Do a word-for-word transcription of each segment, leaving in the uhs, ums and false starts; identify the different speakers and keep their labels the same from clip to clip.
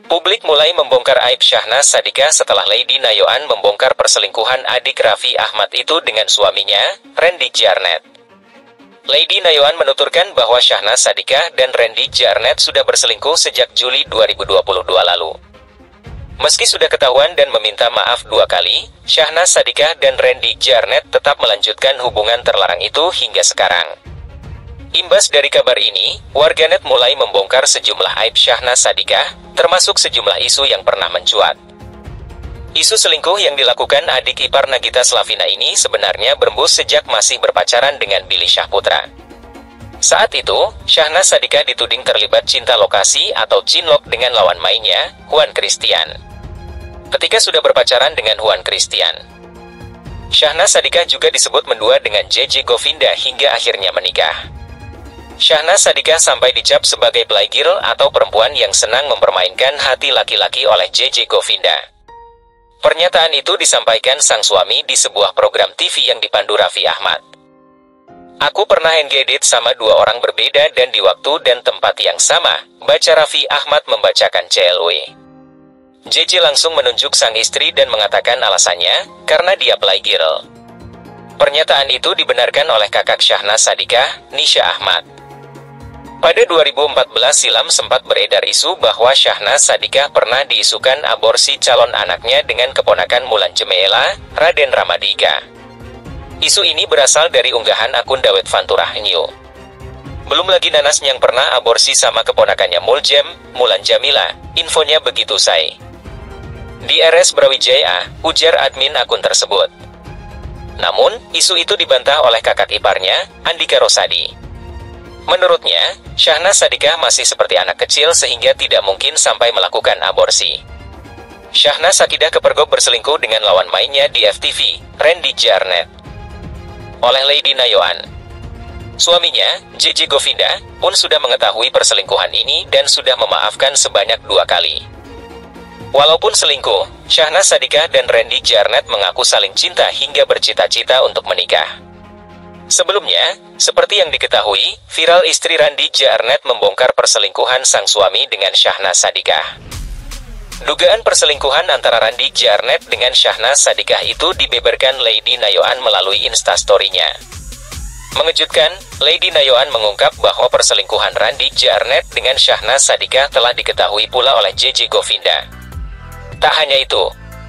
Speaker 1: Publik mulai membongkar aib Syahnaz Sadiqah setelah Lady Nayoan membongkar perselingkuhan adik Raffi Ahmad itu dengan suaminya, Randy Jarnet. Lady Nayoan menuturkan bahwa Syahnaz Sadiqah dan Randy Jarnet sudah berselingkuh sejak Juli dua ribu dua puluh dua lalu. Meski sudah ketahuan dan meminta maaf dua kali, Syahnaz Sadiqah dan Randy Jarnet tetap melanjutkan hubungan terlarang itu hingga sekarang. Imbas dari kabar ini, warganet mulai membongkar sejumlah aib Syahnaz Sadiqah, termasuk sejumlah isu yang pernah mencuat. Isu selingkuh yang dilakukan adik ipar Nagita Slavina ini sebenarnya berembus sejak masih berpacaran dengan Billy Syahputra. Saat itu, Syahnaz Sadiqah dituding terlibat cinta lokasi atau cinlok dengan lawan mainnya, Juan Christian. Ketika sudah berpacaran dengan Juan Christian, Syahnaz Sadiqah juga disebut mendua dengan J J Govinda hingga akhirnya menikah. Syahnaz Sadiqah sampai dicap sebagai playgirl atau perempuan yang senang mempermainkan hati laki-laki oleh J J Govinda. Pernyataan itu disampaikan sang suami di sebuah program T V yang dipandu Raffi Ahmad. "Aku pernah engaged sama dua orang berbeda dan di waktu dan tempat yang sama," baca Raffi Ahmad membacakan C L W. J J langsung menunjuk sang istri dan mengatakan alasannya, karena dia playgirl. Pernyataan itu dibenarkan oleh kakak Syahnaz Sadiqah, Nisha Ahmad. Pada dua ribu empat belas silam sempat beredar isu bahwa Syahnaz Sadiqah pernah diisukan aborsi calon anaknya dengan keponakan Mulan Jameela, Raden Ramadika. Isu ini berasal dari unggahan akun Dawet Fanturah New. Belum lagi Nanas yang pernah aborsi sama keponakannya Muljam, Mulan Jamila, infonya begitu say. Di R S Brawijaya, ujar admin akun tersebut. Namun, isu itu dibantah oleh kakak iparnya, Andika Rosadi. Menurutnya, Syahnaz Sadiqah masih seperti anak kecil sehingga tidak mungkin sampai melakukan aborsi. Syahnaz Sadiqah kepergok berselingkuh dengan lawan mainnya di F T V, Randy Jarnet. Oleh Lady Nayoan. Suaminya, J J Govinda, pun sudah mengetahui perselingkuhan ini dan sudah memaafkan sebanyak dua kali. Walaupun selingkuh, Syahnaz Sadiqah dan Randy Jarnet mengaku saling cinta hingga bercita-cita untuk menikah. Sebelumnya, seperti yang diketahui, viral istri Randy Jarnet membongkar perselingkuhan sang suami dengan Syahnaz Sadiqah. Dugaan perselingkuhan antara Randy Jarnet dengan Syahnaz Sadiqah itu dibeberkan Lady Nayoan melalui instastory-nya. Mengejutkan, Lady Nayoan mengungkap bahwa perselingkuhan Randy Jarnet dengan Syahnaz Sadiqah telah diketahui pula oleh J J Govinda. Tak hanya itu,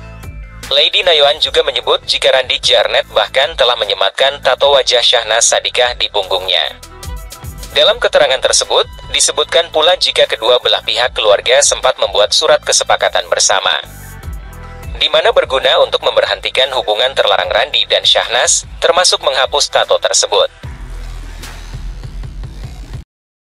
Speaker 1: Lady Nayoan juga menyebut jika Randy Jarnet bahkan telah menyematkan tato wajah Syahnaz Sadiqah di punggungnya. Dalam keterangan tersebut, disebutkan pula jika kedua belah pihak keluarga sempat membuat surat kesepakatan bersama, di mana berguna untuk memberhentikan hubungan terlarang Randy dan Syahnaz, termasuk menghapus tato tersebut.